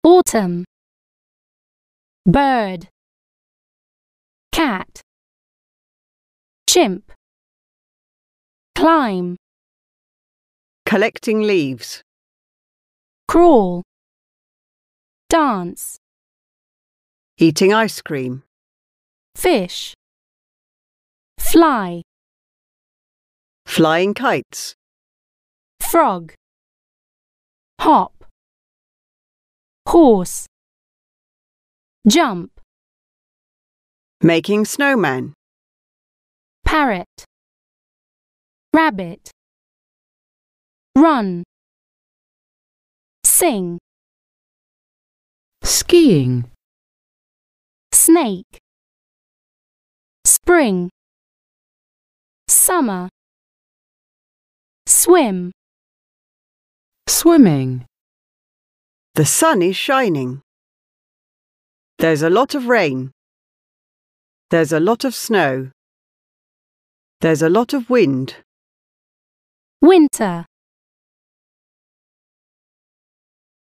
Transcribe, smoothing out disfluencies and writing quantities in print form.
autumn, bird, cat, chimp, climb, collecting leaves, crawl, dance, eating ice cream, fish, fly, flying kites, frog, hop, horse, jump, making snowman, parrot, rabbit, run, sing, skiing, snake, spring, summer, swim, swimming, the sun is shining, there's a lot of rain, there's a lot of snow, there's a lot of wind, winter,